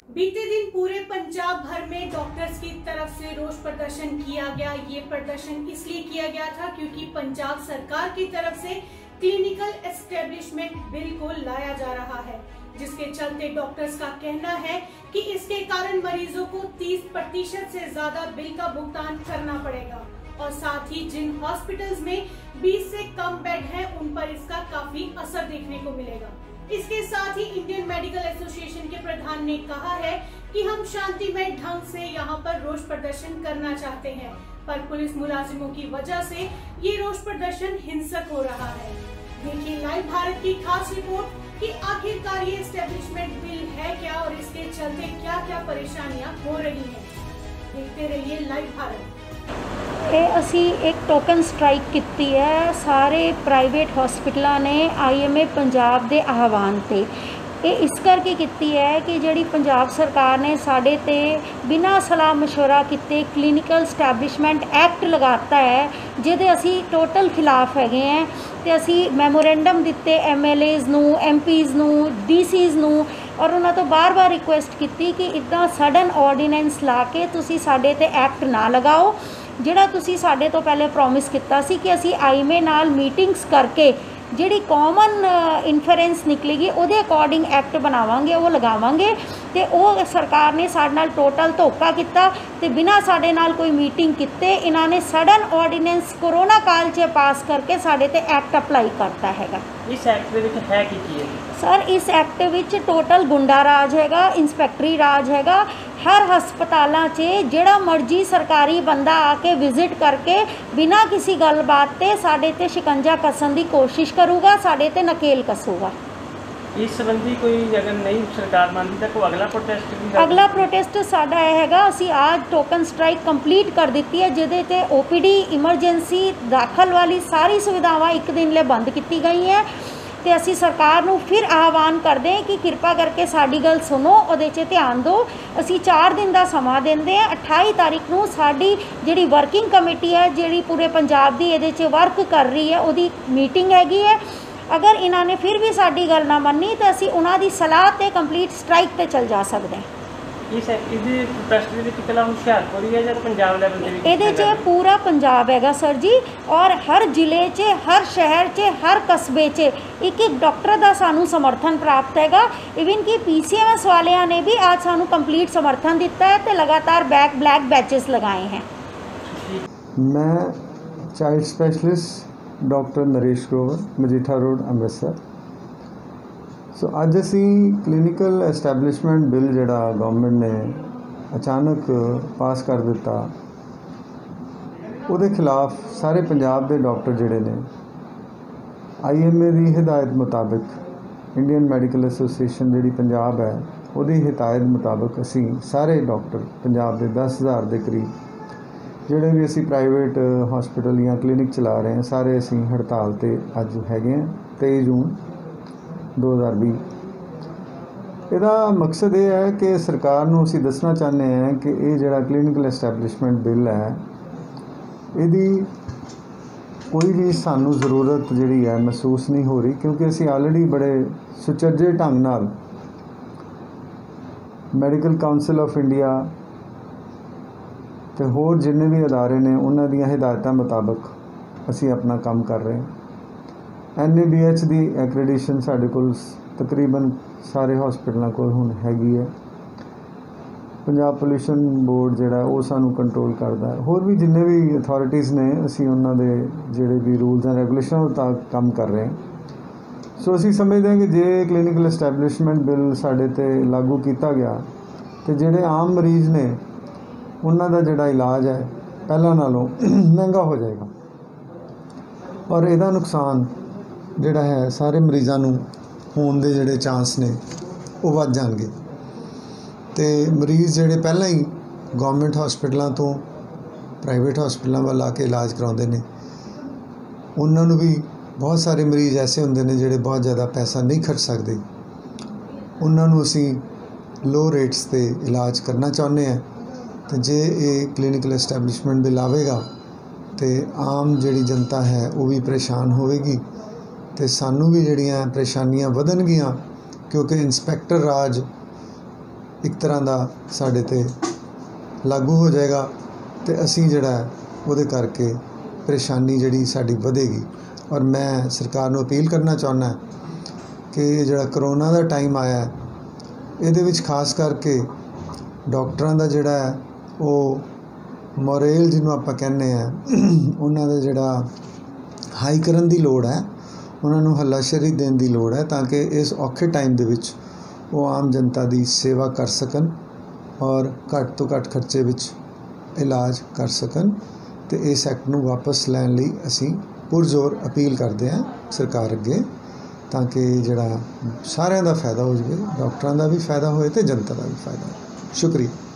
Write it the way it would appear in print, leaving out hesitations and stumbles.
बीते दिन पूरे पंजाब भर में डॉक्टर्स की तरफ से रोष प्रदर्शन किया गया। ये प्रदर्शन इसलिए किया गया था क्योंकि पंजाब सरकार की तरफ से क्लिनिकल एस्टेब्लिशमेंट बिल को लाया जा रहा है, जिसके चलते डॉक्टर्स का कहना है कि इसके कारण मरीजों को 30% से ज्यादा बिल का भुगतान करना पड़ेगा और साथ ही जिन हॉस्पिटल्स में 20 से कम बेड हैं उन पर इसका काफी असर देखने को मिलेगा। इसके साथ ही इंडियन मेडिकल एसोसिएशन के प्रधान ने कहा है कि हम शांतिमय ढंग से यहां पर रोष प्रदर्शन करना चाहते हैं, पर पुलिस मुलाजिमों की वजह से ये रोष प्रदर्शन हिंसक हो रहा है। देखिए लाइव भारत की खास रिपोर्ट कि आखिरकार ये एस्टेब्लिशमेंट बिल है क्या और इसके चलते क्या क्या परेशानियां हो रही हैं। देखते रहिए लाइव भारत। असी एक टोकन स्ट्राइक की है सारे प्राइवेट हॉस्पिटलों ने IMA पंजाब के आह्वान से। ये इस करके की है कि जी पंजाब सरकार ने साढ़े ते बिना सलाह मशवरा किए क्लिनिकल स्टैबलिशमेंट एक्ट लगाता है, जिहदे असी टोटल खिलाफ हैगे हैं। तो असी मैमोरेंडम दिते MLAs नूं, MPs नूं, DCs नूं और उन्होंने तो बार बार रिक्वेस्ट की कि इदा सडन ऑर्डीनेंस ला के तुसी साडे ते एक्ट ना लगाओ, जिहड़ा तुसी साडे तो पहले प्रॉमिस किया सी कि असी IMA नाल मीटिंग्स करके जिहड़ी कॉमन इन्फरेंस निकलेगी उहदे अकॉर्डिंग एक्ट बनावांगे, वो लगावांगे। तो वो सरकार ने साडे नाल टोटल धोखा किया ते बिना साडे नाल कोई मीटिंग किते इन्हां ने सडन ऑर्डीनेंस कोरोना काल च पास करके साडे ते एक्ट अप्लाई करता हैगा। इस एक्ट दे विच है की है सर? इस एक्ट विच टोटल गुंडा राज हैगा, इंस्पैक्टरी राज हैगा। हर हस्पतालों से जिहड़ा मर्जी सरकारी बंदा आके विजिट करके बिना किसी गलबात ते साडे ते शिकंजा कसन की कोशिश करूगा, साडे ते नकेल कसूगा। इस संबंधी कोई अगर नहीं सरकार मानती तो कोई अगला प्रोटेस्ट साडा हैगा। असी आज टोकन स्ट्राइक कंप्लीट कर दी है, जिहदे ते OPD इमरजेंसी दाखल वाली सारी सुविधावां एक दिन लिए बंद की गई हैं। तो असी सरकार नूं फिर आह्वान करते हैं कि कृपा करके साडी गल सुनो, उहदे 'च ध्यान दो। असी 4 दिन का समा देंदे हैं। 28 तारीख नूं साडी जिहड़ी वर्किंग कमेटी है जिहड़ी पूरे पंजाब दी इहदे 'च वर्क कर रही है, उहदी मीटिंग हैगी है। अगर इन्हां ने फिर भी साडी गल ना मन्नी तो असी उन्हां दी सलाह ते कंप्लीट स्ट्राइक ते चल जा सकते हैं। ये पूरा पंजाब हैगा सर जी, और हर जिले च, हर शहर च, हर कस्बे च एक एक डॉक्टर का सानू समर्थन प्राप्त हैगा। इवन कि PCMS वालियां ने भी आज सानू कंप्लीट समर्थन दिता है तो लगातार ब्लैक बैचेस लगाए हैं। मैं child specialist doctor Naresh Grover, Majitha road, Amritsar. So अज असी क्लिनिकल एस्टैबलिशमेंट बिल जिहड़ा गवर्नमेंट ने अचानक पास कर दिता, उहदे खिलाफ सारे पंजाब के डॉक्टर जिहड़े ने IMA की हिदायत मुताबिक, इंडियन मेडिकल एसोसिएशन जिहड़ी पंजाब है उहदी हिदायत मुताबिक असी सारे डॉक्टर पंजाब के 10,000 के करीब जिहड़े भी असी प्राइवेट हॉस्पिटल या क्लिनिक चला रहे हैं, सारे असी हड़ताल ते अज हैगे हैं 23 जून 2020। ਇਹਦਾ मकसद ये है कि सरकार ਨੂੰ ਅਸੀਂ ਦੱਸਣਾ ਚਾਹੁੰਦੇ हैं कि ये ਜਿਹੜਾ क्लिनिकल एस्टैबलिशमेंट बिल है ਇਹਦੀ कोई भी ਸਾਨੂੰ ज़रूरत ਜਿਹੜੀ है महसूस नहीं हो रही, क्योंकि ਅਸੀਂ ऑलरेडी बड़े सुचज्जे ढंग नाल मैडिकल काउंसिल ऑफ इंडिया ਤੇ ਹੋਰ जिन्ने भी अदारे ने उन्हां ਦੀਆਂ हिदायतां मुताबिक ਅਸੀਂ अपना काम कर रहे हैं। NABH की एक्रेडिशन साढ़े कोल तकरीबन सारे हॉस्पिटलों को हुण हैगी है। पंजाब पोल्यूशन बोर्ड जिहड़ा वो सानू कंट्रोल करता है। होर भी जिन्ने भी अथॉरिटीज़ ने असी उन्हां दे जिहड़े भी रूल्स एंड रेगूलेशन मुताबिक काम कर रहे हैं। सो असी समझते हैं कि जे क्लिनिकल एस्टैबलिशमेंट बिल साढ़े ते लागू किया गया तो जिहड़े आम मरीज़ ने उन्हां दा जिहड़ा इलाज है पहलां नालों महंगा हो जाएगा और इहदा नुकसान जिहड़ा है सारे मरीज़ां नूं होण दे जिहड़े चांस ने वो वध जाणगे। ते मरीज़ जिहड़े पहलां ही गवर्नमेंट हॉस्पिटलों तो प्राइवेट हॉस्पिटलों वाल आके इलाज कराउंदे ने, उन्हां नूं भी बहुत सारे मरीज़ ऐसे हुंदे ने जिहड़े बहुत ज़्यादा पैसा नहीं खर्च सकते। उन्हां नूं असीं लो रेट्स ते इलाज करना चाहुंदे हैं। तो जे ये क्लिनिकल एस्टैबलिशमेंट बिल आवेगा तो आम जिहड़ी जनता है वो भी परेशान होएगी तो सानू भी जिहड़ियां परेशानियां वधणगियां, क्योंकि इंस्पैक्टर राज ਇੱਕ ਤਰ੍ਹਾਂ ਦਾ ਸਾਡੇ ਤੇ ਲਾਗੂ ਹੋ ਜਾਏਗਾ ਤੇ ਅਸੀਂ ਜਿਹੜਾ ਉਹਦੇ ਕਰਕੇ ਪਰੇਸ਼ਾਨੀ ਜਿਹੜੀ ਸਾਡੀ ਵਧੇਗੀ। ਔਰ ਮੈਂ ਸਰਕਾਰ ਨੂੰ ਅਪੀਲ ਕਰਨਾ ਚਾਹੁੰਦਾ ਕਿ ਜਿਹੜਾ ਕਰੋਨਾ ਦਾ ਟਾਈਮ ਆਇਆ ਇਹਦੇ ਵਿੱਚ ਖਾਸ ਕਰਕੇ ਡਾਕਟਰਾਂ ਦਾ ਜਿਹੜਾ ਉਹ ਮੋਰੇਲ ਜਿਹਨੂੰ ਆਪਾਂ ਕਹਿੰਦੇ ਆ ਉਹਨਾਂ ਦਾ ਜਿਹੜਾ ਹਾਈ ਕਰਨ ਦੀ ਲੋੜ ਹੈ, ਉਹਨਾਂ ਨੂੰ ਹੱਲਾਸ਼ੇਰੀ ਦੇਣ ਦੀ ਲੋੜ ਹੈ ਤਾਂ ਕਿ ਇਸ ਔਖੇ ਟਾਈਮ ਦੇ ਵਿੱਚ ਉਹ ਆਮ ਜਨਤਾ ਦੀ ਸੇਵਾ ਕਰ ਸਕਣ ਔਰ ਘੱਟ ਤੋਂ ਘੱਟ ਖਰਚੇ ਵਿੱਚ ਇਲਾਜ ਕਰ ਸਕਣ। ਤੇ ਇਸ ਐਕਟ ਨੂੰ ਵਾਪਸ ਲੈਣ ਲਈ ਅਸੀਂ ਪੁਰਜ਼ੋਰ ਅਪੀਲ ਕਰਦੇ ਹਾਂ ਸਰਕਾਰ ਅੱਗੇ ਤਾਂ ਕਿ ਜਿਹੜਾ ਸਾਰਿਆਂ ਦਾ ਫਾਇਦਾ ਹੋ ਜਾਵੇ, ਡਾਕਟਰਾਂ ਦਾ ਵੀ ਫਾਇਦਾ ਹੋਏ ਤੇ ਜਨਤਾ ਦਾ ਵੀ ਫਾਇਦਾ ਹੋਵੇ। ਸ਼ੁਕਰੀਆ।